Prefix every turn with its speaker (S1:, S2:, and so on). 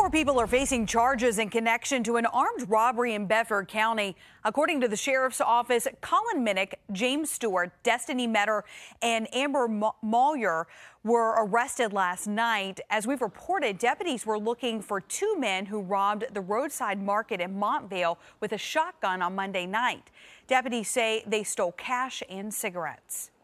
S1: Four people are facing charges in connection to an armed robbery in Bedford County. According to the sheriff's office, Colin Minnick, James Stewart, Destiny Metter, and Amber Moyer were arrested last night. As we've reported, deputies were looking for two men who robbed the roadside market in Montvale with a shotgun on Monday night. Deputies say they stole cash and cigarettes.